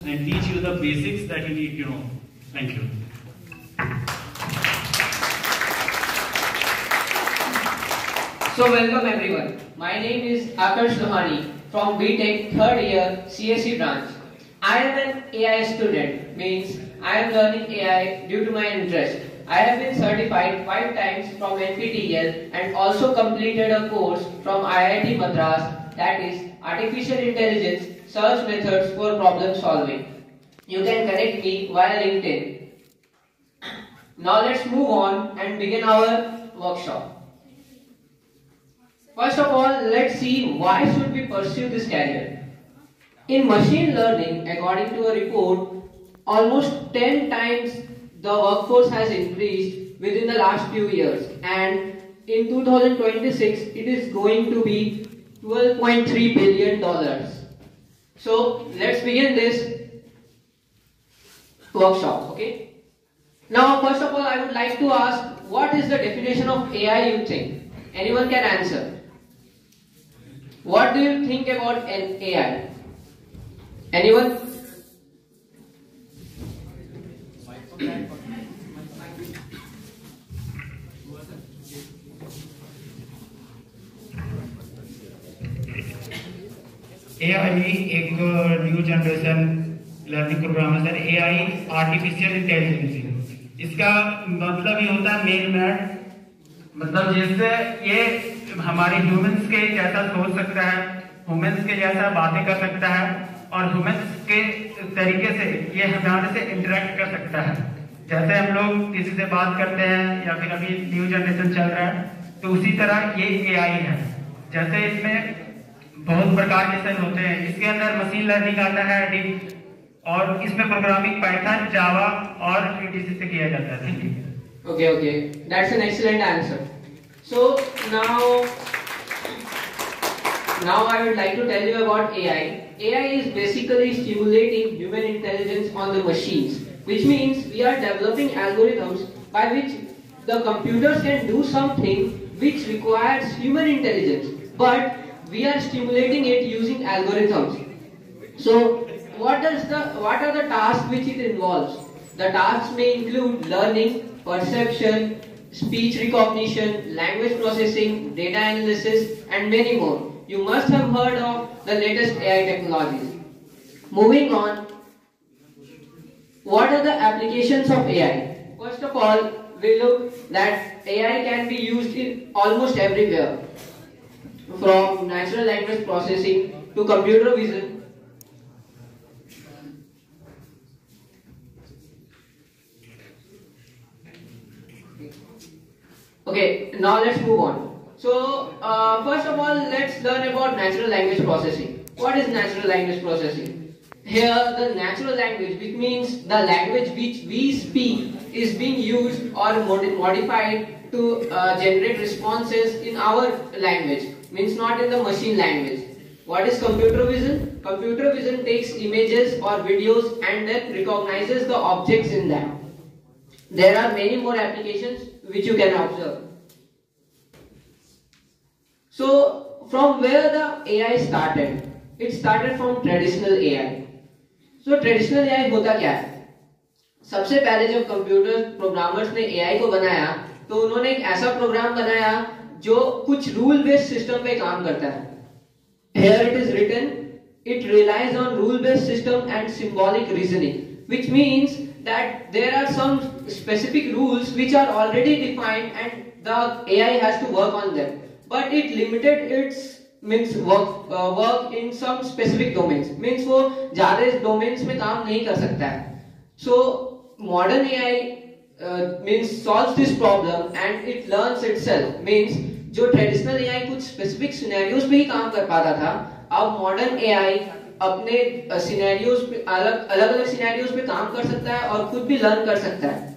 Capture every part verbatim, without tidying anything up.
and teach you the basics that you need to know. Thank you. So welcome everyone. My name is Akash Lohani from B Tech third year C S E branch. I am an A I student, means I am learning A I due to my interest. I have been certified five times from N P T E L and also completed a course from I I T Madras, that is Artificial Intelligence Search Methods for Problem Solving. You can connect me via LinkedIn. Now let's move on and begin our workshop. First of all, let's see why should we pursue this career. In machine learning, according to a report, almost ten times the workforce has increased within the last few years, and in two thousand twenty-six it is going to be twelve point three billion dollars. So let's begin this workshop, okay? Now first of all I would like to ask, what is the definition of A I you think? Anyone can answer. What do you think about an A I? Anyone? A I एक new generation learning program है sir. A I artificial intelligence, इसका मतलब ये होता है mail mat, मतलब जैसे ये हमारे ह्यूमंस के जैसा सोच सकता है, ह्यूमंस के जैसा बातें कर सकता है और ह्यूमंस के तरीके से ये हमारे से इंटरेक्ट कर सकता है. जैसे हम लोग किसी से बात करते हैं या फिर अभी न्यू जनरेशन चल रहा है, तो उसी तरह ये ए आई है. जैसे इसमें बहुत प्रकार के सेल होते हैं, इसके अंदर मशीन लर्निंग आता है डीप, और इसमें प्रोग्रामिंग पाइथन, जावा और ईटीसी से किया जाता है. Okay, okay, that's an excellent answer. So now, now I would like to tell you about A I. A I is basically stimulating human intelligence on the machines, which means we are developing algorithms by which the computers can do something which requires human intelligence, but we are stimulating it using algorithms. So what does the what are the tasks which it involves? The tasks may include learning, perception, speech recognition, language processing, data analysis, and many more. You must have heard of the latest A I technologies. Moving on, what are the applications of A I? First of all, we look that A I can be used in almost everywhere, from natural language processing to computer vision. Okay, now let's move on. So, uh, first of all, let's learn about natural language processing. What is natural language processing? Here, the natural language, which means the language which we speak, is being used or mod modified to uh, generate responses in our language, means not in the machine language. What is computer vision? Computer vision takes images or videos and then recognizes the objects in them. There are many more applications which you can observe. So, from where the A I started? It started from traditional A I. So, traditional A I होता क्या है? सबसे पहले जब computer programmers ने A I को बनाया, तो उन्होंने एक ऐसा प्रोग्राम बनाया जो कुछ रूल बेस्ड सिस्टम पे काम करता है. Here it is written, it relies on rule based system and symbolic reasoning, which means that there are some specific rules which are already defined and the A I has to work on them, but it limited its means work uh, work in some specific domains, means वो ज़्यादा domains में काम नहीं कर सकता है. So modern A I uh, means solves this problem and it learns itself, means जो traditional A I कुछ स्पेसिफिक सिनेरियोज पे ही काम कर पाता था, अब मॉडर्न A I अपने सिनेरियोज पे अलग अलग अलग सिनेरियोज पे काम कर सकता है और खुद भी लर्न कर सकता है.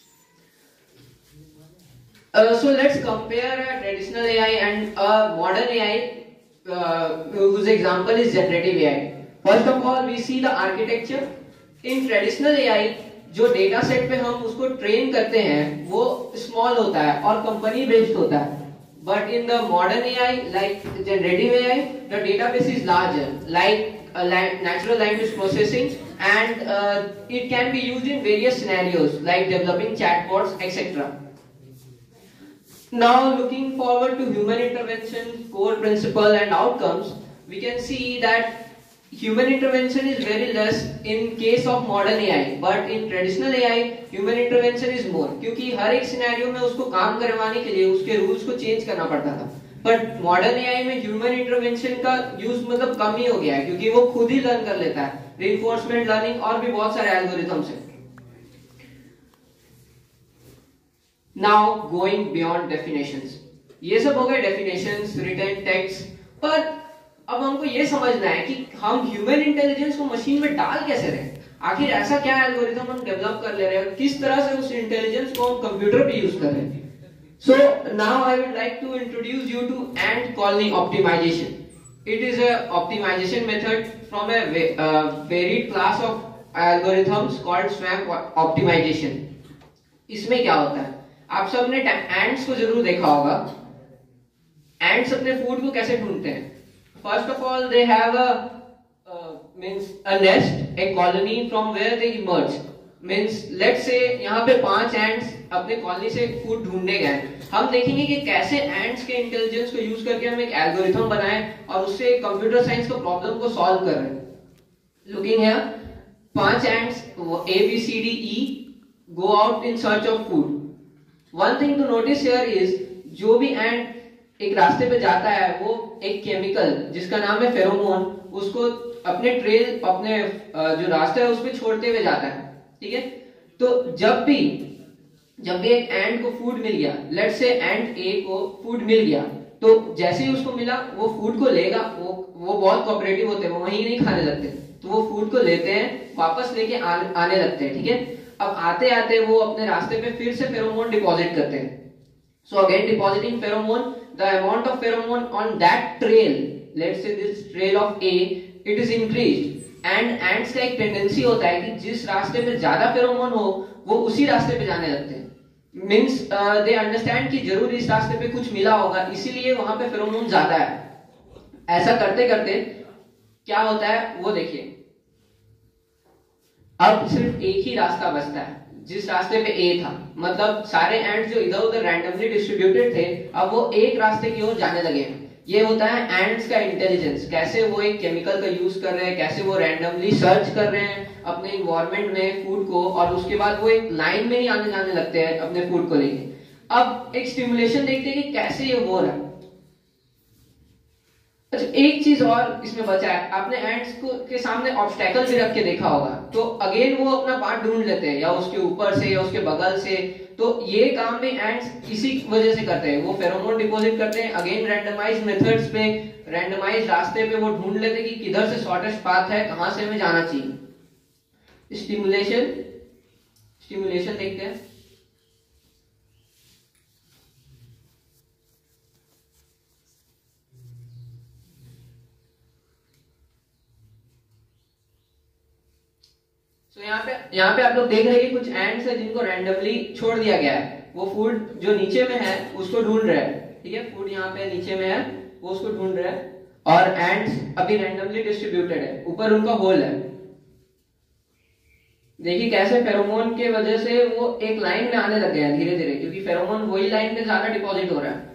So let's compare a traditional A I and a modern A I, uh, whose example is generative A I. First of all, we see the architecture. In traditional A I, जो data set पे हम उसको train करते हैं वो small होता है और कंपनी बेस्ड होता है. But in the modern A I, like generative A I, the database is larger. Like uh, lang- natural language processing, and uh, it can be used in various scenarios like developing chatbots, et cetera. Now, looking forward to human intervention, core principle and outcomes, we can see that human intervention is very less in case of modern A I, but in traditional A I, human intervention is more. क्योंकि हर एक scenario में उसको काम करवाने के लिए उसके rules को चेंज करना पड़ता था. बट मॉडर्न ए आई में ह्यूमन इंटरवेंशन का यूज मतलब कम ही हो गया है, क्योंकि वो खुद ही लर्न कर लेता है. रीइंफोर्समेंट लर्निंग और भी बहुत सारे एल्गोरिथम्स हैं. Now going beyond definitions. ये सब हो गए डेफिनेशंस, रिटन टेक्स्ट. पर अब हमको ये समझना है कि हम ह्यूमन इंटेलिजेंस को मशीन में डाल कैसे रहे. आखिर ऐसा क्या एल्गोरिथम हम डेवलप कर ले रहे हैं, किस तरह से उस इंटेलिजेंस को हम कंप्यूटर पे यूज कर रहे हैं. So now I would like to introduce you to ant colony optimization. It is a optimization method from a uh, varied class of algorithms called SWAMP optimization. इसमें क्या होता है, आप सबने ants को जरूर देखा होगा. Ants अपने फूड को कैसे ढूंढते हैं. First of all, they have a uh, means a nest, a colony from where they emerge. Means let's say यहाँ पे पांच एंड्स अपने कॉलोनी से फूड ढूंढने गए. हम देखेंगे कि कैसे एंड्स के इंटेलिजेंस को यूज करके हम एक एल्गोरिथम बनाए और उससे कंप्यूटर साइंस का प्रॉब्लम को सॉल्व कर रहे हैं. लुकिंग है, पांच ants A B C D E go out in search of food. One thing to notice here is, जो भी एंड एक रास्ते पे जाता है वो एक केमिकल जिसका नाम है फेरोमोन, उसको अपने ट्रेल अपने जो रास्ता है उस पर छोड़ते हुए जाता है. ठीक है. तो जब भी जब भी एक एंड को फूड मिल गया, लेट्स से एंड ए को फूड मिल गया, तो जैसे ही उसको मिला वो फूड को लेगा. वो वो बहुत कोऑपरेटिव होते हैं, वो वहीं नहीं खाने लगते. तो वो फूड को लेते हैं, वापस लेके आ, आने लगते हैं. ठीक है. अब आते आते वो अपने रास्ते पे फिर से फेरोमोन डिपॉजिट करते हैं. So again depositing pheromone, the amount of pheromone on that trail, let's say this trail of a, it is increased. And ants का एक टेंडेंसी होता है कि जिस रास्ते पे ज्यादा फेरोमोन हो वो उसी रास्ते पे जाने लगते हैं. मींस दे अंडरस्टैंड कि जरूर इस रास्ते पे कुछ मिला होगा, इसीलिए वहां पे फेरोमोन ज्यादा है. ऐसा करते करते क्या होता है वो देखिए. अब सिर्फ एक ही रास्ता बचता है जिस रास्ते पे ए था. मतलब सारे एंड्स जो इधर उधर रैंडमली डिस्ट्रीब्यूटेड थे, अब वो एक रास्ते की ओर जाने लगे हैं. ये होता है एंड्स का इंटेलिजेंस. कैसे वो एक केमिकल का यूज कर रहे हैं, कैसे वो रैंडमली सर्च कर रहे हैं अपने इन्वायरमेंट में फूड को, और उसके बाद वो एक लाइन में ही आने जाने लगते हैं अपने फूड को लेके. अब एक स्टिमुलेशन देखते हैं कि कैसे ये हो रहा है. अच्छा, एक चीज और इसमें बचा है. आपने एंड्स को के सामने ऑब्स्टेकल भी रख के देखा होगा, तो अगेन वो अपना पार्ट ढूंढ लेते हैं, या उसके ऊपर से या उसके बगल से. तो ये काम भी एंड्स इसी वजह से करते हैं. वो फेरोमोन डिपॉजिट करते हैं, अगेन रैंडमाइज्ड मेथड्स पे, रैंडमाइज्ड रास्ते पे वो ढूंढ लेते हैं कि किधर से शॉर्टेस्ट पाथ है, कहां से हमें जाना चाहिए. स्टिमुलेशन स्टिमुलेशन देखते हैं. तो यहाँ पे यहाँ पे आप लोग देख रहे हैं कुछ एंड्स है जिनको रैंडमली छोड़ दिया गया है. वो फूड जो नीचे में है उसको ढूंढ रहे हैं. ठीक है. फूड यहाँ पे नीचे में है, वो उसको ढूंढ रहे हैं. और एंड्स अभी रैंडमली डिस्ट्रीब्यूटेड है, ऊपर उनका होल है. देखिए कैसे फेरोमोन के वजह से वो एक लाइन में आने लग गए हैं धीरे धीरे, क्योंकि फेरोमोन वही लाइन में ज्यादा डिपॉजिट हो रहा है.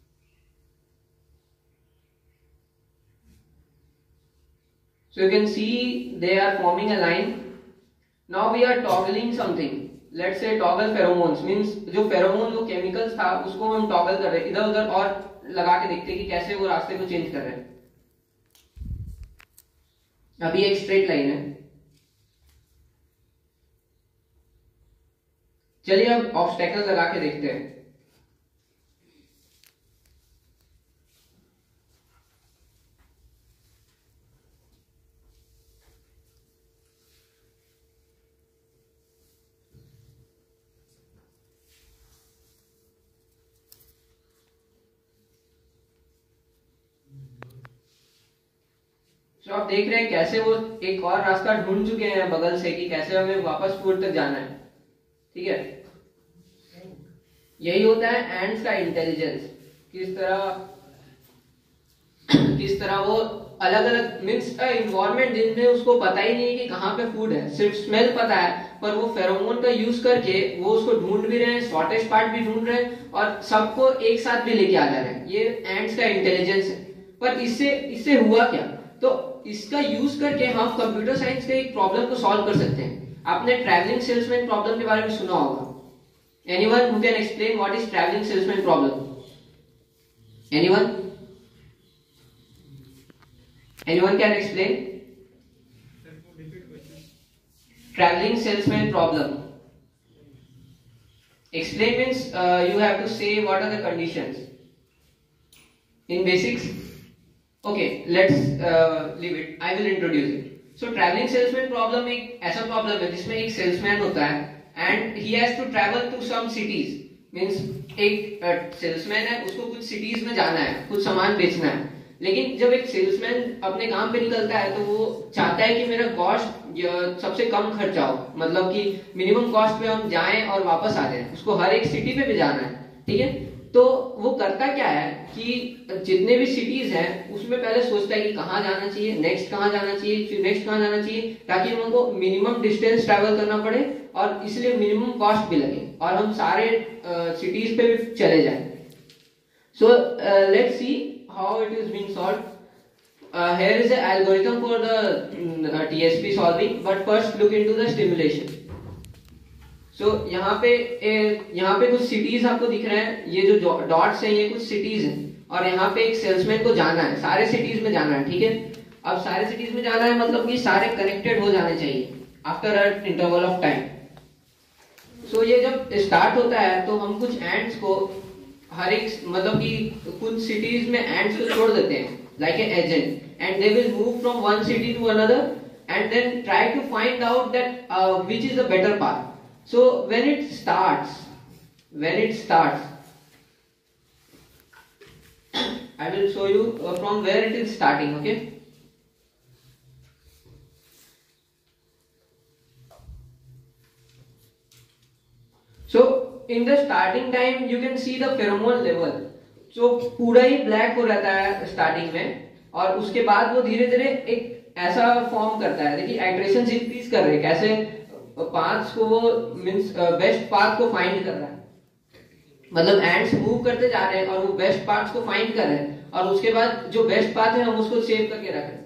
So you can see they are forming a line. Now we are toggling something. Let's say toggle pheromones means जो फेरोमोन वो केमिकल्स था उसको हम टॉगल कर रहे हैं, इधर उधर और लगा के देखते हैं कि कैसे वो रास्ते को चेंज कर रहे हैं. अभी एक स्ट्रेट लाइन है. चलिए अब ऑब्स्टेकल लगा के देखते हैं. तो आप देख रहे हैं कैसे वो एक और रास्ता ढूंढ चुके हैं बगल से कि कैसे हमें वापस फूड तक जाना है. ठीक है. यही होता है एंड्स का इंटेलिजेंस. किस तरह किस तरह वो अलग अलग मीन्स इन्वायरमेंट जिनमें उसको पता ही नहीं है कि कहाँ पे फूड है, सिर्फ स्मेल पता है, पर वो फेरोमोन का यूज करके वो उसको ढूंढ भी रहे हैं, शॉर्टेस्ट पार्ट भी ढूंढ रहे हैं और सबको एक साथ भी लेके आ जा रहे हैं। ये एंड्स का इंटेलिजेंस है। पर इससे इससे हुआ क्या? तो इसका यूज करके हम कंप्यूटर साइंस के एक प्रॉब्लम को सॉल्व कर सकते हैं। आपने ट्रैवलिंग सेल्समैन प्रॉब्लम के बारे में सुना होगा। Anyone who can explain what is travelling salesman problem? Anyone Anyone can explain? Traveling salesman problem. Explain means uh, you have to say what are the conditions. In basics, okay, let's uh, leave it. I will introduce it. So traveling salesman problem एक ऐसा problem है जिसमें एक salesman होता है and he has to travel to some cities. Means एक salesman है, उसको कुछ cities में जाना है, कुछ सामान बेचना है। लेकिन जब एक सेल्समैन अपने काम पे निकलता है तो वो चाहता है कि मेरा कॉस्ट सबसे कम खर्चा हो, मतलब कि मिनिमम कॉस्ट पे हम जाएं और वापस आ जाएं। उसको हर एक सिटी पे भी जाना है, ठीक है। तो वो करता क्या है कि जितने भी सिटीज हैं उसमें पहले सोचता है कि कहाँ जाना चाहिए, नेक्स्ट कहाँ जाना चाहिए, फिर नेक्स्ट कहाँ जाना चाहिए, ताकि हमको मिनिमम डिस्टेंस ट्रैवल करना पड़े और इसलिए मिनिमम कॉस्ट भी लगे और हम सारे सिटीज पे भी चले जाएं। So let's see how it is being solved. Uh, here is an algorithm for the uh, T S P solving, but first look into the stimulation. So यहाँ पे यहाँ पे कुछ cities आपको दिख रहे हैं, ये जो dots हैं ये कुछ cities हैं और यहाँ पे एक salesman को जाना है, सारे cities में जाना है, ठीक है। अब सारे cities में जाना है मतलब कि सारे connected हो जाने चाहिए after an interval of time. So ये जब start होता है तो हम कुछ ants को हर एक मतलब कि कुछ सिटीज में एंड्स को छोड़ देते हैं like an agent and they will move from one city to another and then try to find out that which is the better path. So when it starts when it starts I will show you from where it is starting, okay. So in the starting time you can see the pheromone level. so पूरा ही black हो रहता है starting में और उसके बाद वो धीरे धीरे एक ऐसा फॉर्म करता है। देखिए आइटरेशन इंक्रीज कर रहे हैं, कैसे पाथ्स को वो मींस बेस्ट पाथ को फाइंड कर रहा है, मतलब एंड्स मूव करते जा रहे हैं और वो बेस्ट पाथ्स को फाइंड कर रहे हैं और उसके बाद जो बेस्ट पाथ है हम उसको सेव करके रख रहे हैं।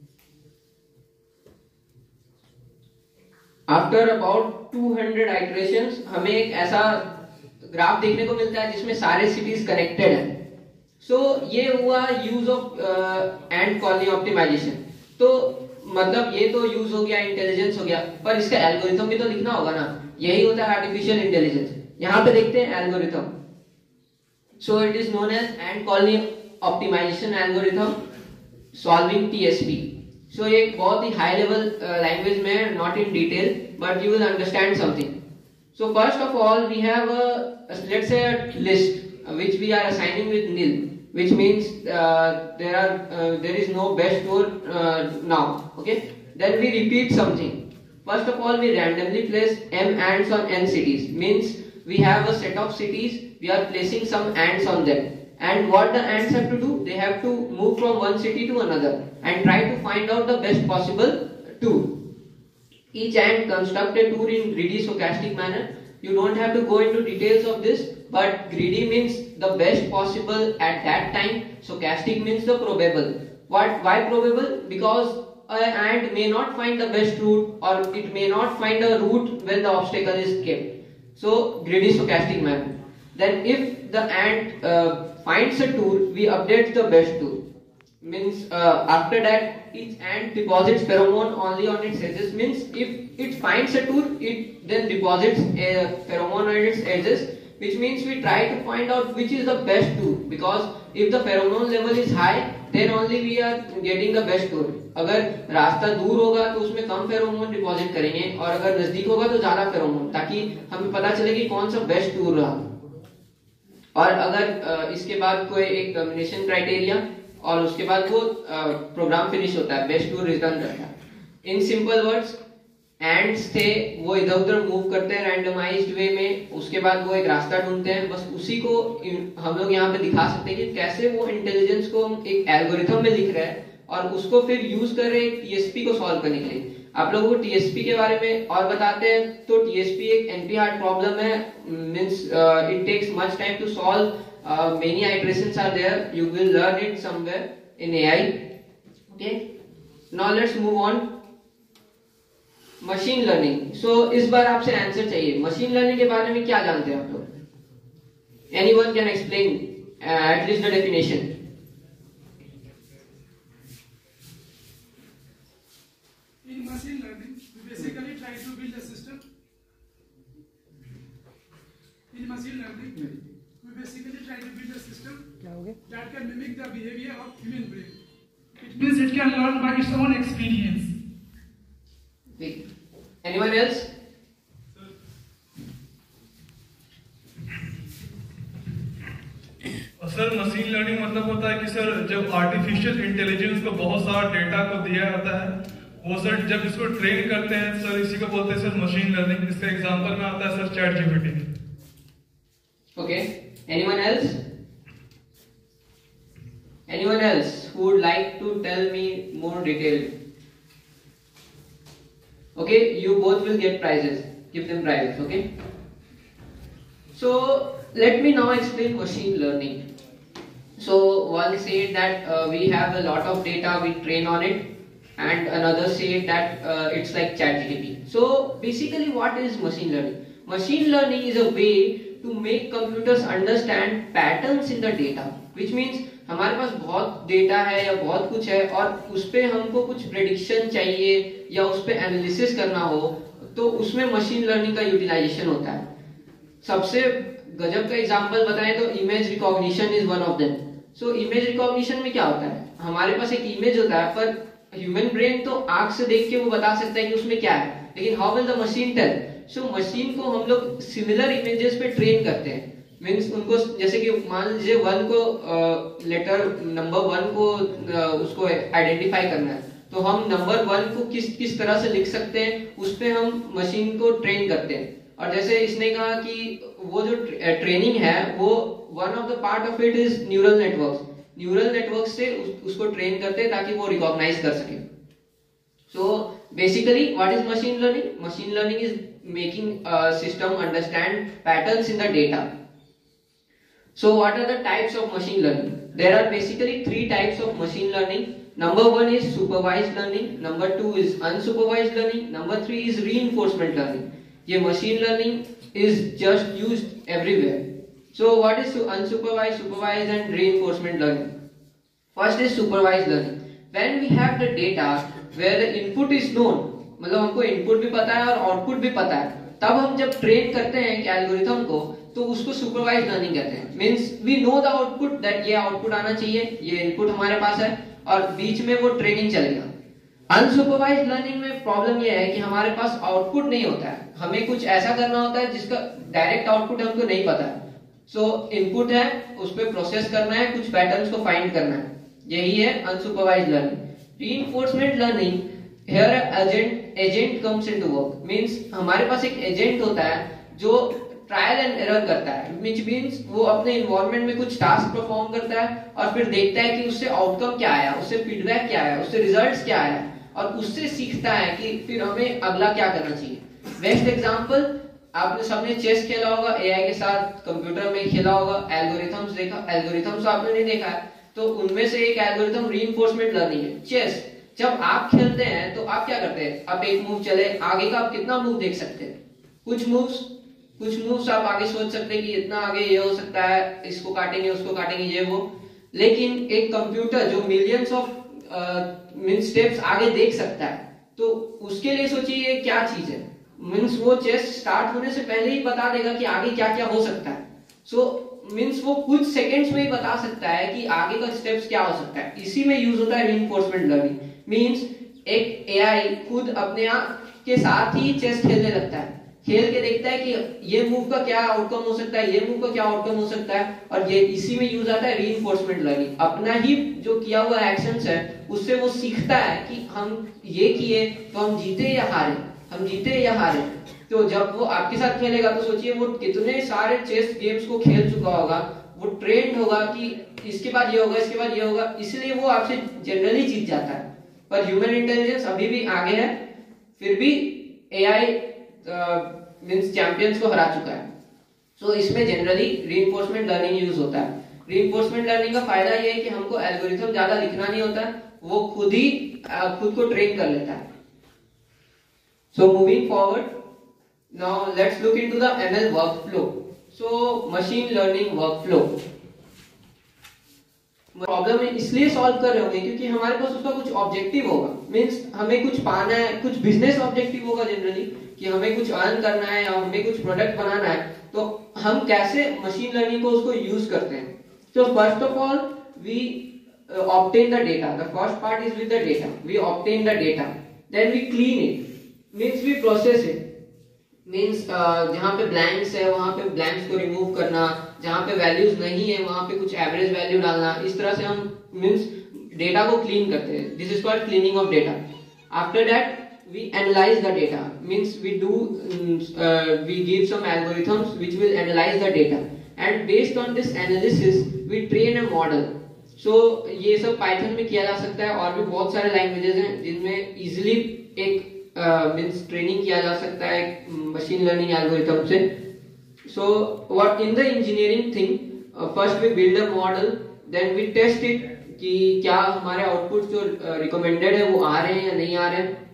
After about two hundred iterations हमें एक ऐसा ग्राफ देखने को मिलता है जिसमें सारे सिटीज कनेक्टेड हैं। सो so, ये हुआ use of ant colony optimization. तो मतलब ये तो यूज हो गया, इंटेलिजेंस हो गया, पर इसका एल्गोरिथम भी तो लिखना होगा ना, यही होता है आर्टिफिशियल इंटेलिजेंस। यहाँ पे देखते हैं algorithm. So it is known as ant colony optimization algorithm solving TSP. So ये बहुत ही हाई लेवल लैंग्वेज में है, not in detail, but you will understand something. So first of all we have a, let's say a list uh, which we are assigning with nil, which means uh, there are uh, there is no best tour uh, now, okay. Then we repeat something. First of all we randomly place m ants on n cities, means we have a set of cities, we are placing some ants on them, and what the ants have to do, they have to move from one city to another and try to find out the best possible tour. Each ant construct a tour in greedy stochastic manner. You don't have to go into details of this, but greedy means the best possible at that time. Stochastic means the probable. What? Why probable? Because an ant may not find the best route, or it may not find a route when the obstacle is kept. So greedy stochastic manner. Then if the ant uh, finds a tour, we update the best tour. Means uh, after that each ant deposits pheromone only on its edges. Means if it finds a tour, it then deposits a pheromone on its edges, which means we try to find out which is the best tour, because if the pheromone level is high then only we are getting the best tour. अगर रास्ता दूर होगा तो उसमें कम pheromone deposit करेंगे और अगर नजदीक होगा तो ज्यादा फेरोमोन, ताकि हमें पता चले कि कौन सा बेस्ट टूर रहा। और अगर इसके बाद कोई एक टर्मिनेशन क्राइटेरिया और उसके बाद वो प्रोग्राम फिनिश होता है, बेस्ट टूर रिटर्न करता है। इन सिंपल वर्ड्स एंड्स थे वो इधर उधर मूव करते हैं रैंडमाइज्ड वे में, उसके बाद वो एक रास्ता ढूंढते हैं। बस उसी को हम लोग यहाँ पे दिखा सकते हैं कि कैसे वो इंटेलिजेंस को हम एक एल्गोरिथम में लिख रहे हैं और उसको फिर यूज कर रहे हैं टीएसपी को सॉल्व करने के लिए। आप लोगों को टीएसपी के बारे में और बताते हैं। तो टीएसपी एक एनपी हार्ड प्रॉब्लम है, means it takes much time to solve, many iterations are there, you will learn it somewhere in AI. Okay, now let's move on machine learning. So इस बार आपसे आंसर चाहिए, machine learning के बारे में क्या जानते हैं आप लोग? Anyone can explain at least the definition? In machine learning, we basically try to build a system. In machine learning, we basically try to build a system that can mimic the behavior of human brain. It means it can learn by its own experience. Anyone else? Sir machine learning मतलब होता है कि sir जब artificial intelligence को बहुत सारा data को दिया जाता है, वो सर जब इसको ट्रेन करते हैं सर, इसी को बोलते हैं सर मशीन लर्निंग। इसका एग्जांपल में आता है sir chat GPT. Okay, anyone else? Anyone else who would like to tell me more detail? Okay, you both will get prizes. Give them prizes, okay? So let me now explain machine learning. So one said that uh, we have a lot of data, we train on it, and another said that uh, it's like ChatGPT. So basically what is machine learning? Machine learning is a way to make computers understand patterns in the data, which means हमारे पास बहुत data है या बहुत कुछ है और उस पे हमको कुछ प्रेडिक्शन चाहिए या उस पे एनालिसिस करना हो, तो उसमें मशीन लर्निंग का यूटिलाइजेशन होता है। सबसे गजब का एग्जांपल बताएं तो image recognition is one of them. So image recognition में क्या होता है, हमारे पास एक इमेज होता है पर ह्यूमन ब्रेन तो आंख से देख के वो बता सकता है कि उसमें क्या है, लेकिन how will the machine tell? So machine को हम लोग सिमिलर इमेजेस पे ट्रेन करते हैं। मीन्स उनको जैसे कि मान लीजिए वन को लेटर नंबर वन को uh, उसको आइडेंटिफाई करना है, तो हम नंबर वन को किस किस तरह से लिख सकते हैं उस पे हम मशीन को ट्रेन करते हैं। और जैसे इसने कहा कि वो जो ट्रेनिंग है वो one of the part of it is neural networks. Neural network से उस, उसको ट्रेन करते हैं ताकि वो रिकॉग्नाइज कर सके। So basically what is machine learning? Machine learning is making system understand patterns in the data. So what are the types of machine learning? There are basically three types of machine learning. Number one is supervised learning, number two is unsupervised learning, number three is reinforcement learning. ये machine learning is just used everywhere. So what is unsupervised, supervised and reinforcement learning? First is supervised learning. When we have the data where the input is known, मतलब हमको input भी पता है और output भी पता है, तब हम जब ट्रेन करते हैं एक एल्गोरिथम को तो उसको सुपरवाइज्ड लर्निंग कहते हैं। Means we know the output that ये आउटपुट आना चाहिए, ये इनपुट हमारे पास है और बीच में वो ट्रेनिंग चलेगा। अनसुपरवाइज्ड लर्निंग में प्रॉब्लम ये है कि हमारे पास आउटपुट नहीं होता है, हमें कुछ ऐसा करना होता है जिसका डायरेक्ट आउटपुट हमको नहीं पता है। सो इनपुट है, उस पर प्रोसेस करना है, कुछ पैटर्न्स को फाइंड करना है, यही है unsupervised learning. Reinforcement learning, here agent agent comes into work. Means हमारे पास एक एजेंट होता है जो ट्रायल एंड एरर करता है, व्हिच मींस वो अपने एनवायरनमेंट में कुछ टास्क परफॉर्म करता है और फिर देखता है कि उससे आउटकम क्या आया, उससे फीडबैक क्या आया, उससे रिजल्ट्स क्या आया और उससे सीखता है कि फिर हमें अगला क्या करना चाहिए। बेस्ट एग्जांपल आपने सबने चेस खेला होगा, एआई के साथ कंप्यूटर में खेला होगा, एल्गोरिथम्स देखा, एल्गोरिथम्स आपने नहीं देखा है तो उनमें से एक एल्गोरिथम रीइंफोर्समेंट लर्निंग है। चेस जब आप खेलते हैं तो आप क्या करते हैं, आप एक मूव चले आगे का आप कितना मूव देख सकते हैं, कुछ मूव्स कुछ मूव्स आप आगे सोच सकते हैं कि इतना आगे ये हो सकता है, इसको काटेंगे उसको काटेंगे ये वो। लेकिन एक कंप्यूटर जो मिलियंस ऑफ मींस स्टेप्स आगे देख सकता है तो उसके लिए सोचिए ये क्या चीज है। मींस वो चेस स्टार्ट होने से पहले ही बता देगा कि आगे क्या क्या हो सकता है। सो so, मींस वो कुछ सेकंड्स में ही बता सकता है कि आगे का स्टेप्स क्या हो सकता है। इसी में यूज होता है रीइंफोर्समेंट लर्निंग। मींस एक एआई खुद अपने आप के साथ ही चेस खेलने लगता है, खेल के देखता है कि ये मूव का क्या आउटकम हो सकता है, ये मूव का क्या आउटकम हो सकता है, और ये इसी में यूज आता है रीइंफोर्समेंट लर्निंग। अपना ही जो किया हुआ एक्शंस है उससे वो सीखता है कि हम ये किए तो हम जीते या हारे, हम जीते या हारे। तो जब वो आपके साथ खेलेगा तो सोचिए वो कितने सारे चेस गेम्स को खेल चुका होगा, वो ट्रेंड होगा कि इसके बाद ये होगा, इसके बाद ये होगा, इसलिए वो आपसे जनरली जीत जाता है। पर ह्यूमन इंटेलिजेंस अभी भी आगे है, फिर भी एआई मींस चैंपियंस को हरा चुका है। सो so, इसमें जनरली रीइंफोर्समेंट लर्निंग यूज होता है। रीइंफोर्समेंट लर्निंग का फायदा ये है कि हमको एल्गोरिथम ज्यादा लिखना नहीं होता है, वो खुद ही खुद को ट्रेन कर लेता है। So moving forward, now let's look into the ML workflow. So machine learning workflow problem इसलिए सॉल्व कर रहे होंगे क्योंकि हमारे पास उसका कुछ ऑब्जेक्टिव होगा, मींस हमें कुछ पाना है, कुछ बिजनेस ऑब्जेक्टिव होगा जनरली कि हमें कुछ अर्न करना है या हमें कुछ प्रोडक्ट बनाना है, तो हम कैसे मशीन लर्निंग को उसको यूज करते हैं। So first of all, we uh, obtain the data. The first part is with the data. We obtain the data. Then we clean it. Means we process it. Means uh, जहाँ पे blanks है वहाँ पे blanks को remove करना, जहाँ पे values नहीं है वहाँ पे कुछ average value डालना, इस तरह से हम means data को clean करते हैं. This is called cleaning of data. After that, we analyze the data. Means we do uh, we give some algorithms which will analyze the data. And based on this analysis we train a model. So ये सब Python में किया जा सकता है, और भी बहुत सारे लैंग्वेजेस हैं जिनमें easily एक मींस uh, ट्रेनिंग किया जा सकता है मशीन लर्निंग एल्गोरिथम से. So what in the engineering thing, uh, first we build a model, then we test it कि क्या हमारे आउटपुट जो रिकमेंडेड uh, है वो आ रहे हैं या नहीं आ रहे हैं.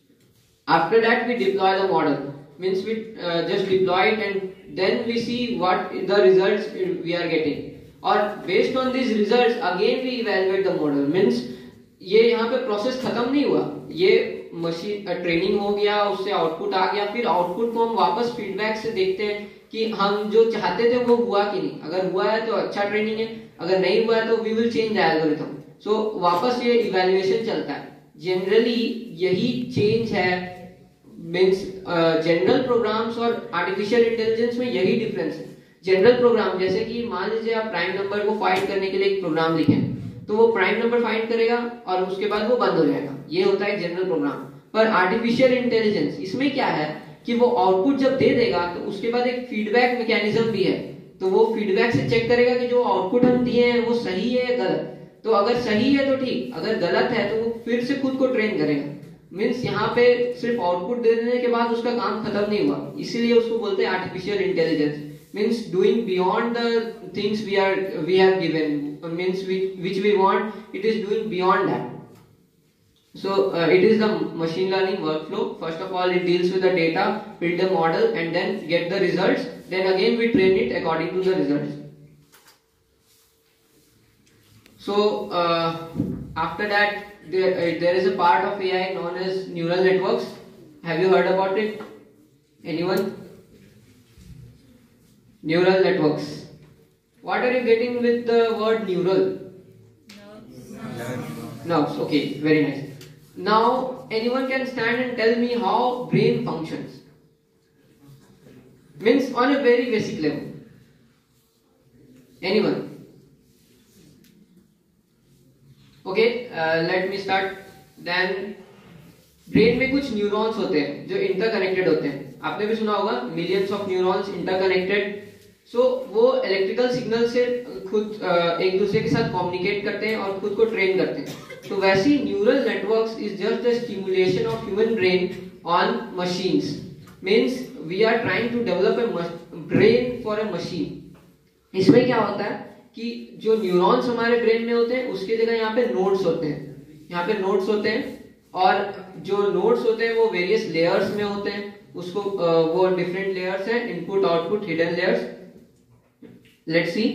After that we deploy the model. Means we uh, just deploy it and then we see what the results we are getting, or based on these results again we evaluate the model. Means ये यहाँ पे process खत्म नहीं हुआ, ये machine training हो गया, उससे आउटपुट आ गया, फिर आउटपुट को हम वापस फीडबैक से देखते हैं कि हम जो चाहते थे वो हुआ कि नहीं. अगर हुआ है तो अच्छा ट्रेनिंग है, अगर नहीं हुआ है तो we will change the algorithm. So वापस ये इवैल्यूएशन चलता है. जनरली यही चेंज है. मीन्स जनरल प्रोग्राम्स और आर्टिफिशियल इंटेलिजेंस में यही डिफरेंस है. जनरल प्रोग्राम जैसे कि मान लीजिए आप प्राइम नंबर को फाइंड करने के लिए एक प्रोग्राम लिखें, तो वो प्राइम नंबर फाइंड करेगा और उसके बाद वो बंद हो जाएगा. ये होता है जनरल प्रोग्राम. पर आर्टिफिशियल इंटेलिजेंस इसमें क्या है कि वो आउटपुट जब दे देगा तो उसके बाद एक फीडबैक मैकेनिज्म भी है. तो वो फीडबैक से चेक करेगा कि जो आउटपुट हम दिए हैं वो सही है या गलत. तो अगर सही है तो ठीक, अगर गलत है तो वो फिर से खुद को ट्रेन करेगा. मीन्स यहाँ पे सिर्फ आउटपुट दे देने के बाद उसका काम खत्म नहीं हुआ, इसीलिए उसको बोलते हैं artificial intelligence. Means doing beyond the things we are we have given, means which we want, it is doing beyond that. So uh, it is the machine learning workflow. First of all, it deals with the data, build a model, and then get the results. Then again we train it according to the results. So uh, after that, there uh, there is a part of A I known as neural networks. Have you heard about it? Anyone? Neural networks. What are you getting with the word neural? No. Okay, very nice. Now anyone can stand and tell me how brain functions. Means on a very basic level. Anyone? Okay, uh, let me start. Then brain में कुछ neurons होते हैं जो interconnected होते हैं. आपने भी सुना होगा millions of neurons interconnected. So वो इलेक्ट्रिकल सिग्नल से खुद uh, एक दूसरे के साथ कम्युनिकेट करते हैं और खुद को ट्रेन करते हैं. तो वैसे neural networks is just the stimulation of human brain on machines. Means we are trying to develop a brain for a machine. इसमें क्या होता है कि जो न्यूरॉन्स हमारे ब्रेन में होते हैं उसकी जगह यहाँ पे नोड्स होते हैं. यहाँ पे नोड्स होते हैं और जो नोड्स होते हैं वो वेरियस लेयर्स में होते हैं. उसको वो डिफरेंट लेयर्स हैं, input output hidden layers. Let's see.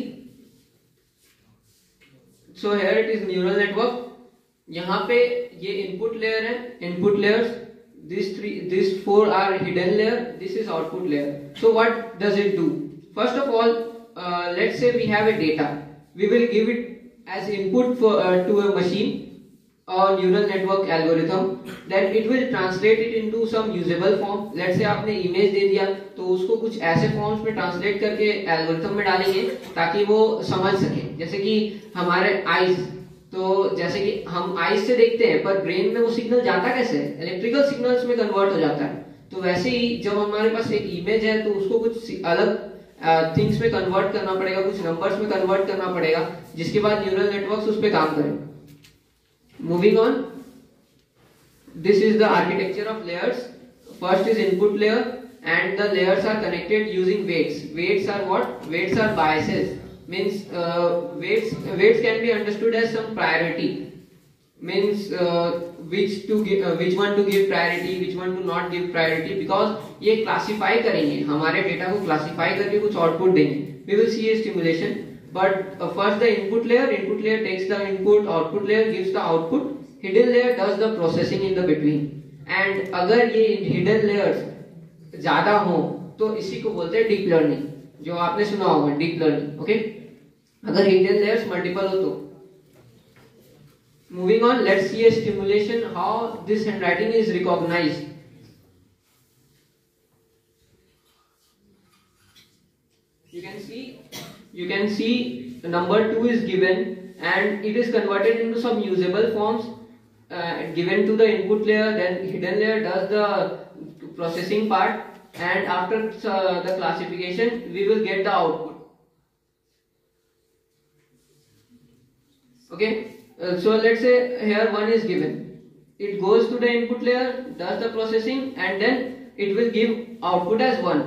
So here it is neural network. यहाँ पे ये इनपुट लेयर है, input layers. This three this four are hidden layer. This is output layer. So what does it do? First of all, let's say we have a data. We will give it as input to a machine or neural network algorithm. Then it will translate it into some usable form. Let's say आपने image दे दिया तो उसको कुछ ऐसे forms में translate करके algorithm में डालेंगे ताकि वो समझ सके. जैसे कि हमारे आईज, तो जैसे कि हम आईज से देखते हैं पर ब्रेन में वो सिग्नल जाता कैसे? इलेक्ट्रिकल सिग्नल्स में कन्वर्ट हो जाता है. तो वैसे ही जब हमारे पास एक इमेज है तो उसको कुछ अलग थिंग्स में कन्वर्ट करना पड़ेगा, कुछ नंबर्स में कन्वर्ट करना पड़ेगा, जिसके बाद न्यूरल नेटवर्क्स उस पर काम करें। Moving on, this is the architecture of layers. First is input layer and the layers are connected using weights. Weights are what? Weights are biases. Means uh, weights weights can be understood as some priority. Means uh, which to give, uh, which one to give priority, which one to not give priority, because ये classify करेंगे, हमारे data को classify करके कुछ output देंगे. We will see a stimulation, but uh, first the input layer. Input layer takes the input, output layer gives the output. Hidden layer does the processing in the between. And अगर ये hidden layers ज्यादा हो तो इसी को बोलते हैं deep learning, जो आपने सुना होगा डीप लर्निंग। ओके, अगर हिडन लेयर्स मल्टीपल हो तो। Moving on, let's see a stimulation how this handwriting is recognised. you can see you can see number two is given and it is converted into some usable forms, uh, given to the input layer, then hidden layer does the processing part, and after uh, the classification we will get the output. Okay, uh, so let's say here one is given, it goes to the input layer, does the processing, and then it will give output as one.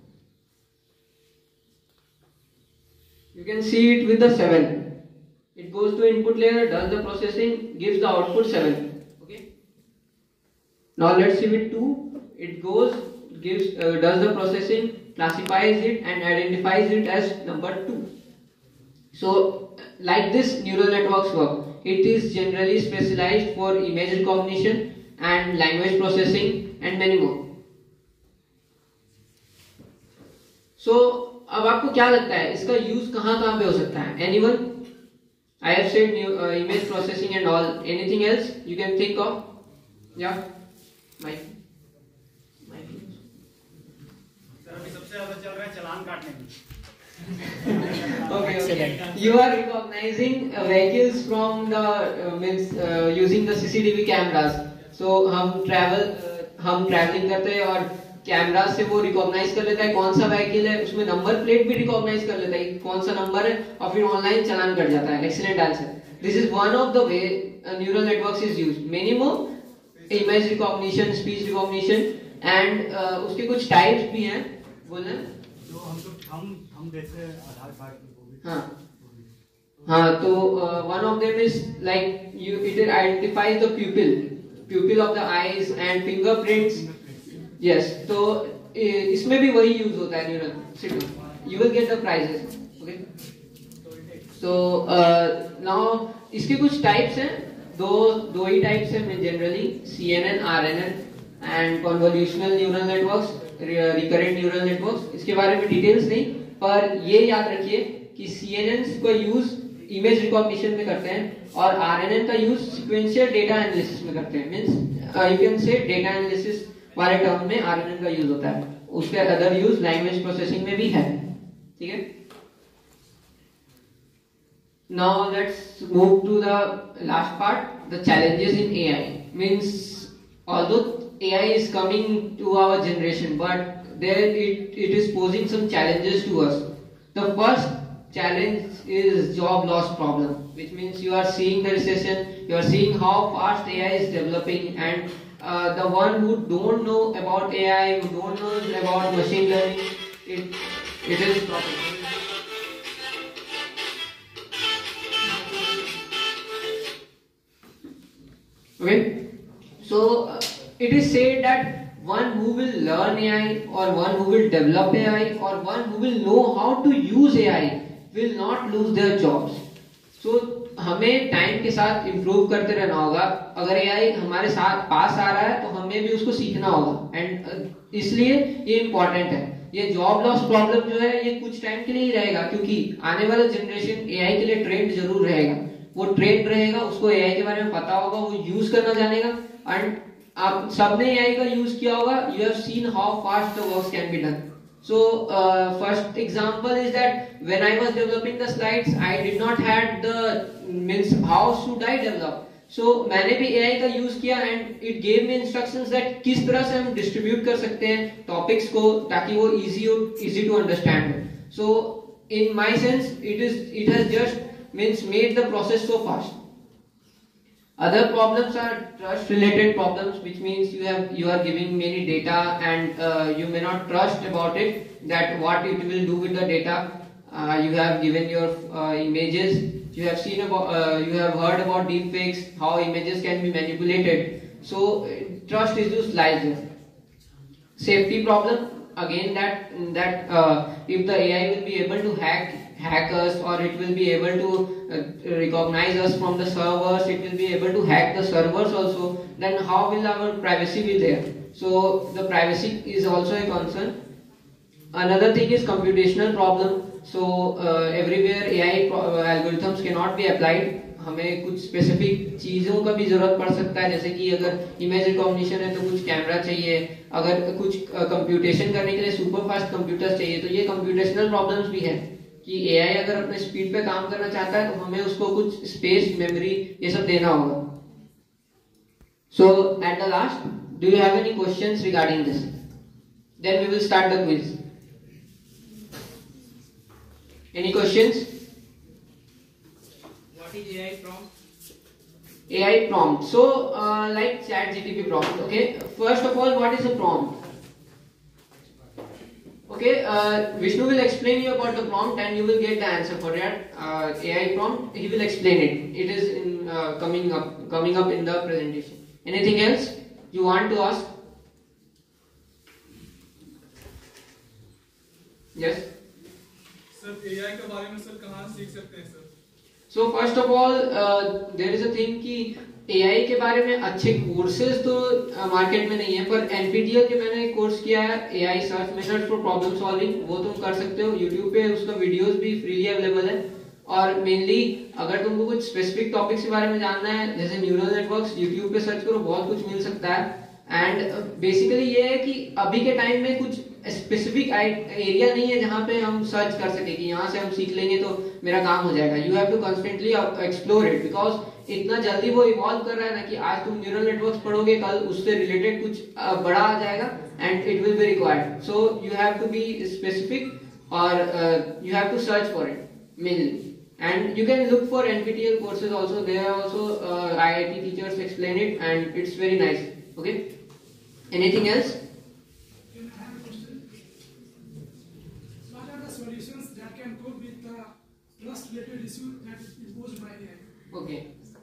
You can see it with the seven. It goes to input layer, does the processing, gives the output seven. Okay, now let's see with two. It goes, gives, uh, does the processing, classifies it and identifies it as number two. So like this neural networks work. It is generally specialized for image recognition and language processing and many more. So अब आपको क्या लगता है इसका use कहाँ कहाँ पे हो सकता है? Anyone? I have said new, uh, image processing and all. Anything else you can think of? Yeah, Mike. सबसे ज्यादा चल रहा है चालान काटने में। Okay, okay. You are recognizing uh, vehicles from the uh, means uh, using the C C T V cameras. So हम travel uh, हम traveling करते हैं और कैमरा से वो रिकॉग्नाइज कर लेता है कौन सा व्हीकल है, उसमें नंबर प्लेट भी रिकॉग्नाइज कर लेता है कौन सा नंबर है, और फिर ऑनलाइन चालान कट जाता है। Excellent answer. This is one of the way neural networks is used. Many more image recognition, speech recognition and उसके कुछ टाइप्स भी हैं। बोलना जो हम तो हम हम जैसे आधार कार्ड। हाँ हाँ, तो one of them is like you it identifies the pupil pupil of the eyes and fingerprints. Yes, तो इसमें भी वही यूज होता है neural city. You will get the prizes. Okay, so now इसके कुछ टाइप्स हैं, दो दो ही टाइप्स हैं generally, CNN, RNN and convolutional neural networks, recurrent neural networks. इसके बारे में डिटेल्स नहीं, पर ये याद रखिए कि सीएनएन का यूज इमेज रिकॉग्निशन में करते हैं और आरएनएन का यूज सीक्वेंशियल डेटा एनालिसिस में करते हैं। Means you can say data analysis वाले टर्म में आरएनएन का यूज होता है, उसके अदर यूज लैंग्वेज प्रोसेसिंग में भी है। ठीक है, now let's move to the last part, the challenges in AI. Means although A I is coming to our generation, but there it, it is posing some challenges to us. The first challenge is job loss problem, which means you are seeing the recession, you are seeing how fast A I is developing, and uh, the one who don't know about A I, who don't know about machine learning, it it is problem. Okay, so. Uh, It is said that one who will learn A I or one who will develop A I or one who will know how to use A I will not lose their jobs. So हमें time के साथ improve करते रहना होगा। अगर A I हमारे साथ पास आ रहा है तो हमें भी उसको सीखना होगा, एंड इसलिए ये इम्पोर्टेंट है। ये जॉब लॉस प्रॉब्लम जो है ये कुछ टाइम के लिए ही रहेगा, क्योंकि आने वाला जनरेशन A I के लिए ट्रेंड जरूर रहेगा। वो ट्रेंड रहेगा, उसको A I के बारे में पता होगा, वो यूज करना जानेगा। एंड आप सबने A I का यूज किया होगा, you have seen how fast the work can be done. So first example is that when I was developing the slides I did not had the means how should I develop. So मैंने भी A I का use किया and it gave me instructions that किस तरह से हम distribute कर सकते हैं टॉपिक्स को ताकि वो इजी हो, इजी टू अंडरस्टैंड हो। So in my sense, it is it has just means made the process so fast. Other problems are trust related problems, which means you have you are giving many data and uh, you may not trust about it, that what it will do with the data. Uh, you have given your uh, images, you have seen about uh, you have heard about deepfakes, how images can be manipulated. So trust issues lies there. Safety problem, again, that that uh, if the A I will be able to hack hack us, or it will be able to uh, recognize us from the servers, it will be able to hack the servers also, then how will our privacy be there? So the privacy is also a concern. Another thing is computational problem. So uh, everywhere A I pro- algorithms cannot be applied. हमें कुछ specific चीज़ों का भी ज़रूरत पड़ सकता है, जैसे कि अगर इमेज रिकॉग्निशन है तो कुछ कैमरा चाहिए, अगर कुछ कंप्यूटेशन करने के लिए सुपर फास्ट कंप्यूटर्स चाहिए, तो ये कंप्यूटेशनल प्रॉब्लम्स भी है कि ए आई अगर अपने स्पीड पे काम करना चाहता है तो हमें उसको कुछ स्पेस, मेमोरी, ये सब देना होगा. So at the last, do you have any questions regarding this? Then we will start the quiz. Any questions? What is A I prompt? A I prompt. So, uh, like Chat G P T prompt. Okay. First of all, what is a prompt? Okay. Uh, Vishnu will explain you about the prompt, and you will get the answer for that. Uh, A I prompt. He will explain it. It is in uh, coming up, coming up in the presentation. Anything else you want to ask? Yes. Sir A I के बारे में sir कहाँ सीख सकते हैं sir? So first of all there is a thing कि A I के बारे में अच्छे कोर्सेज तो मार्केट uh, में नहीं है, पर N P T E L के मैंने एक कोर्स किया है, A I search method for problem solving, वो तुम कर सकते हो. यूट्यूब पे उसका वीडियोस भी फ्रीली अवेलेबल है. और मेनली अगर तुमको कुछ स्पेसिफिक टॉपिक्स के बारे में जानना है, जैसे न्यूरल नेटवर्क्स, यूट्यूब पे सर्च करो, बहुत कुछ मिल सकता है. एंड बेसिकली ये है कि अभी के टाइम में कुछ स्पेसिफिक एरिया नहीं है जहाँ पे हम सर्च कर सके कि यहाँ से हम सीख लेंगे तो मेरा काम हो जाएगा. You have to constantly explore it, because इतना जल्दी वो इवॉल्व कर रहा है ना कि आज तुम न्यूरल नेटवर्क्स पढ़ोगे, कल उससे रिलेटेड कुछ बड़ा आ जाएगा and it will be required. So you have to be specific और you have to search for it mainly. And you can look for N P T E L courses also. There are also uh, I I T teachers explain it, and it's very nice. Okay. Anything else? Can I have a question? What are the solutions that can cope with the trust-related issue that is imposed by A I? Okay.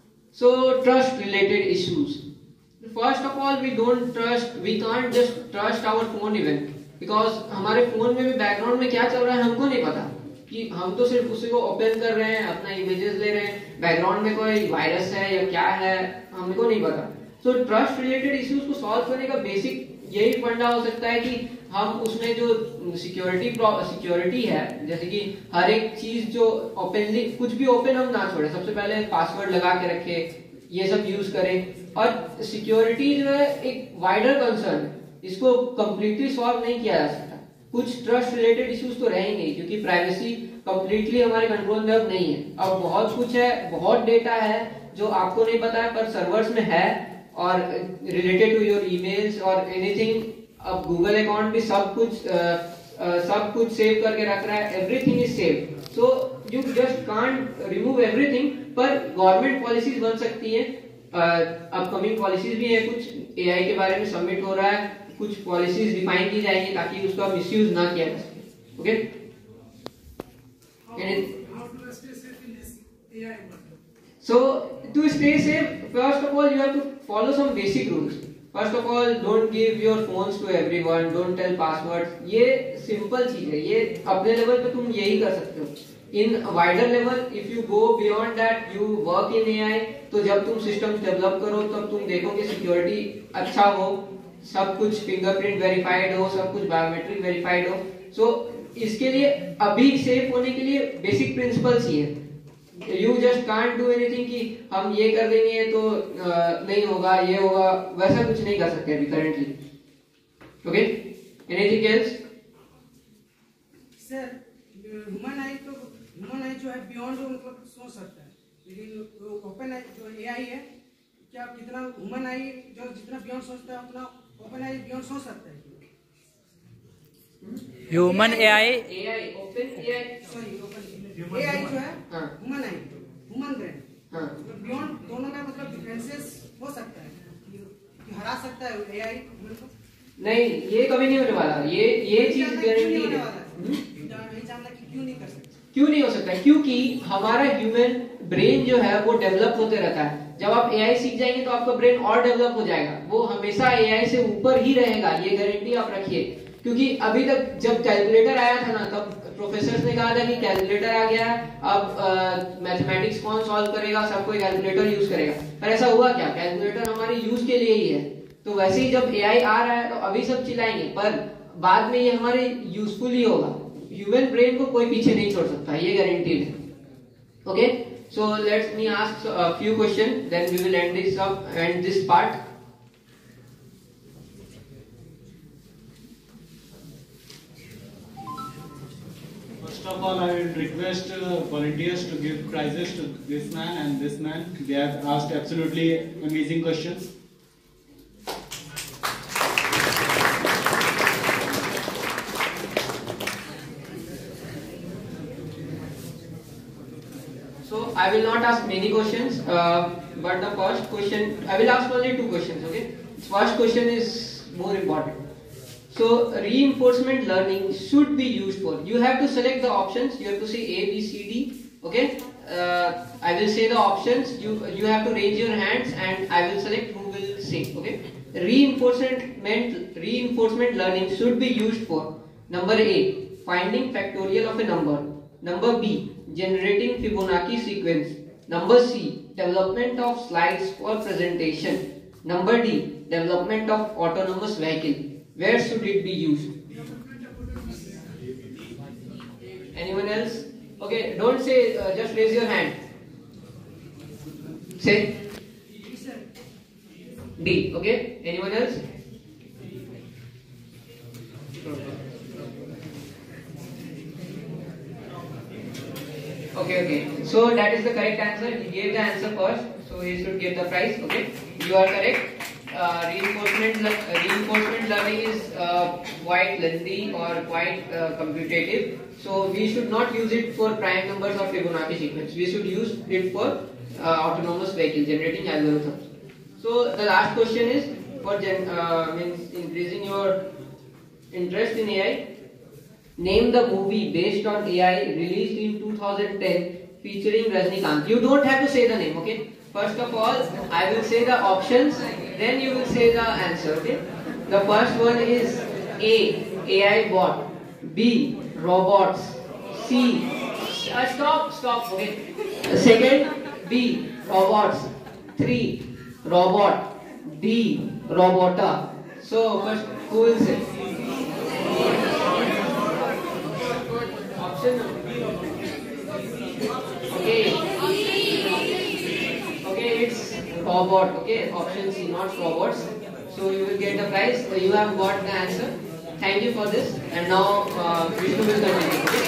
So trust related issues. First of all, we don't trust. We can't just trust our phone even, because हमारे phone में भी background में क्या चल रहा है हमको नहीं पता. कि हम तो सिर्फ उसी को ओपन कर रहे हैं, अपना इमेजेस ले रहे हैं, बैकग्राउंड में कोई वायरस है या क्या है हमको नहीं पता. सो ट्रस्ट रिलेटेड इश्यूज को सॉल्व करने का बेसिक यही फंडा हो सकता है कि हम उसमें जो सिक्योरिटी सिक्योरिटी है, जैसे कि हर एक चीज जो ओपनली, कुछ भी ओपन हम ना छोड़े, सबसे पहले पासवर्ड लगा के रखे, ये सब यूज करें. और सिक्योरिटी जो है एक वाइडर कंसर्न, इसको कंप्लीटली सॉल्व नहीं किया जा सकता. कुछ ट्रस्ट रिलेटेड इश्यूज तो रहेंगे क्योंकि प्राइवेसी कंप्लीटली हमारे कंट्रोल में अब नहीं है. अब बहुत कुछ है, बहुत डेटा है जो आपको नहीं पता है पर सर्वर्स में है, और रिलेटेड टू योर ईमेल्स और एनीथिंग. अब गूगल अकाउंट भी सब कुछ आ, आ, सब कुछ सेव करके रख रहा है. Everything is save. So you just can't remove everything, पर गवर्नमेंट पॉलिसीज बन सकती है. अपकमिंग पॉलिसीज भी है, कुछ ए आई के बारे में सबमिट हो रहा है, कुछ पॉलिसीज डिफाइन की जाएगी ताकि उसका मिसयूज ना किया जा सके. Okay. How to stay safe in this A I world? So to stay safe, first of all you have to follow some basic rules. First of all, don't give your phones to everyone, don't tell passwords. ये simple चीज है, ये अपने level पे तुम यही कर सकते हो. In wider level, if you go beyond that, you work in A I, तो जब तुम सिस्टम डेवलप करो तब तुम देखोगे सिक्योरिटी अच्छा हो, सब कुछ फिंगरप्रिंट वेरीफाइड हो, सब कुछ बायोमेट्रिक वेरीफाइड हो. सो so, इसके लिए अभी सेफ होने के लिए बेसिक प्रिंसिपल्स ही है. You just can't do anything कि हम ये कर देंगे तो uh, नहीं होगा, ये होगा, वैसा कुछ नहीं कर सकते अभी currently. Okay. Anything else? Sir human eye तो ह्यूमन आई जो है बियॉन्ड मतलब सोच सकता है, लेकिन ओपन आई जो ए आई है, क्या कितना ह्यूमन आई जो जितना बियॉन्ड सोचता है उतना ओपन आई बियॉन्ड सोच सकता है? Human A I A I then A I. Sorry A I जो है हाँ। ह्यूमन आई ह्यूमन ब्रेन हाँ। बियॉन्ड दोनों का मतलब डिफरेंसेस हो सकता है कि, कि हरा सकता है ए आई ह्यूमन को नहीं, ये कभी नहीं होने वाला। ये ये चीज गारंटी है। नहीं जानना कि क्यों नहीं कर सकते। क्यों नहीं हो सकता? क्योंकि हमारा ह्यूमन ब्रेन जो है वो डेवलप होते रहता है। जब आप एआई सीख जाएंगे तो आपका ब्रेन और डेवलप हो जाएगा, वो हमेशा एआई से ऊपर ही रहेगा, ये गारंटी आप रखिए। क्योंकि अभी तक जब कैलकुलेटर आया था ना, तब प्रोफेसर ने कहा था कि कैलकुलेटर आ गया, अब मैथमेटिक्स कौन सॉल्व करेगा, सब कोई कैलकुलेटर यूज करेगा। पर ऐसा हुआ क्या? कैलकुलेटर हमारे यूज के लिए ही है। तो वैसे ही जब एआई आ रहा है तो अभी सब चिल्लाएंगे, पर बाद में ये हमारे यूजफुल ही होगा। ह्यूमन ब्रेन को कोई पीछे नहीं छोड़ सकता, ये गारंटीड है। Okay, so let me ask a few questions, then we will end this up end this part. First of all, I will request uh, volunteers to give prizes to this man and this man. They have asked absolutely amazing questions. So I will not ask many questions, uh, but the first question, I will ask only two questions. Okay, first question is more important. So reinforcement learning should be used for. You have to select the options. You have to say A, B, C, D. Okay, uh, I will say the options. You you have to raise your hands, and I will select who will say. Okay, reinforcement reinforcement learning should be used for number A, finding factorial of a number. Number B, generating Fibonacci sequence. Number C, development of slides for presentation. Number D, development of autonomous vehicle. Where should it be used? Anyone else? Okay, don't say, uh, just raise your hand. Say D. Okay, anyone else? Okay, okay. So that is the correct answer. He gave the answer first, so he should get the prize. Okay, you are correct. Uh, reinforcement le- reinforcement learning is uh, quite lengthy or quite uh, computative. So we should not use it for prime numbers or Fibonacci sequence. We should use it for uh, autonomous vehicle generating algorithms. So the last question is for gen- uh, means increasing your interest in A I. Name the movie based on A I released in two thousand ten featuring Rajnikant. You don't have to say the name, okay? First of all, I will say the options, then you will say the answer, okay? The first one is A, A I bot. B, robots. C, uh, stop, stop, okay? Second, B, robots. Three, robot. D, robota. So first, who will say? Option okay. Okay, it's robot. Okay, option C, not robots. So you will get the prize. You have got the answer. Thank you for this. And now uh, Vishnu will continue. Okay?